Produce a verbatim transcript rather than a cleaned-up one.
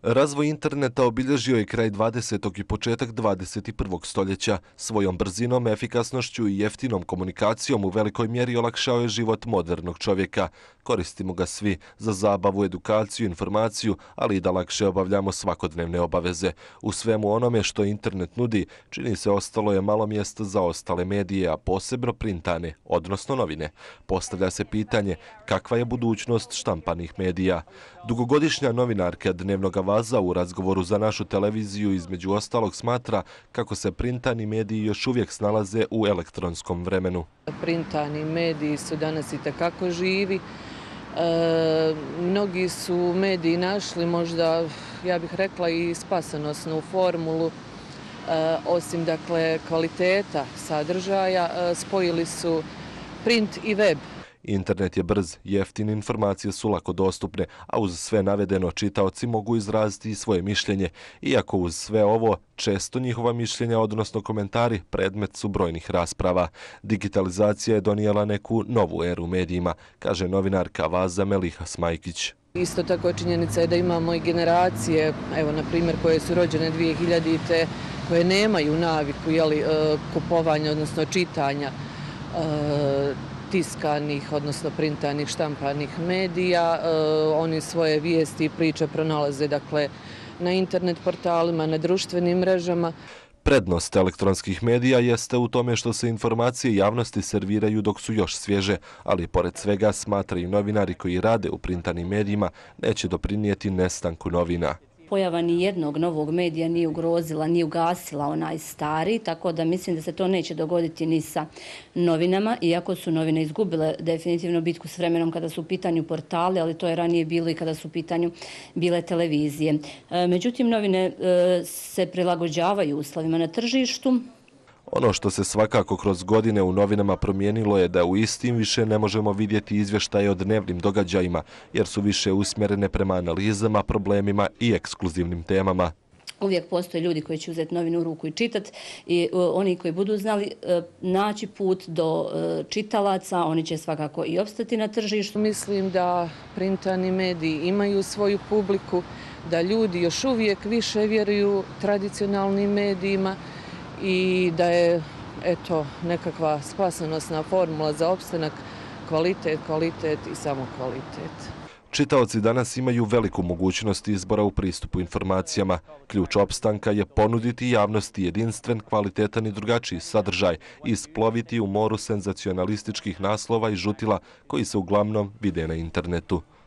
Razvoj interneta obilježio je kraj dvadesetog i početak dvadeset prvog stoljeća. Svojom brzinom, efikasnošću i jeftinom komunikacijom u velikoj mjeri olakšao je život modernog čovjeka. Koristimo ga svi za zabavu, edukaciju, informaciju, ali i da lakše obavljamo svakodnevne obaveze. U svemu onome što internet nudi, čini se ostalo je malo mjesta za ostale medije, a posebno printane, odnosno novine. Postavlja se pitanje kakva je budućnost štampanih medija. Dugogodišnja novinarka Dnevnog Avaza u razgovoru za našu televiziju između ostalog smatra kako se printani mediji još uvijek snalaze u elektronskom vremenu. Printani mediji su danas itekako živi. E, mnogi su mediji našli možda, ja bih rekla, i spasonosnu formulu. E, osim dakle kvaliteta sadržaja, e, spojili su print i web. Internet je brz, jeftin, informacije su lako dostupne, a uz sve navedeno čitaoci mogu izraziti svoje mišljenje. Iako uz sve ovo, često njihova mišljenja, odnosno komentari, predmet su brojnih rasprava. Digitalizacija je donijela neku novu eru medijima, kaže novinarka Avaza Meliha Smajkić. Isto tako činjenica je da imamo i generacije, evo na primjer koje su rođene dvije hiljadite, koje nemaju naviku jeli, kupovanja, odnosno čitanja tiskanih, odnosno printanih, štampanih medija. E, oni svoje vijesti i priče pronalaze dakle, na internet portalima, na društvenim mrežama. Prednost elektronskih medija jeste u tome što se informacije javnosti serviraju dok su još svježe, ali pored svega smatraju novinari koji rade u printanim medijima neće doprinijeti nestanku novina. Pojava ni jednog novog medija nije ugrozila, nije ugasila onaj stari, tako da mislim da se to neće dogoditi ni sa novinama, iako su novine izgubile definitivno bitku s vremenom kada su u pitanju portali, ali to je ranije bilo i kada su u pitanju bile televizije. Međutim, novine se prilagođavaju uslovima na tržištu. Ono što se svakako kroz godine u novinama promijenilo je da u istim više ne možemo vidjeti izvještaje o dnevnim događajima, jer su više usmjerene prema analizama, problemima i ekskluzivnim temama. Uvijek postoje ljudi koji će uzeti novinu u ruku i čitati i oni koji budu znali naći put do čitalaca, oni će svakako i opstati na tržištu. Mislim da printani mediji imaju svoju publiku, da ljudi još uvijek više vjeruju tradicionalnim medijima i da je eto nekakva spasonosna formula za opstanak kvalitet, kvalitet i samo kvalitet. Čitaoci danas imaju veliku mogućnost izbora u pristupu informacijama. Ključ opstanka je ponuditi javnosti jedinstven, kvalitetan i drugačiji sadržaj i isploviti u moru senzacionalističkih naslova i žutila koji se uglavnom vide na internetu.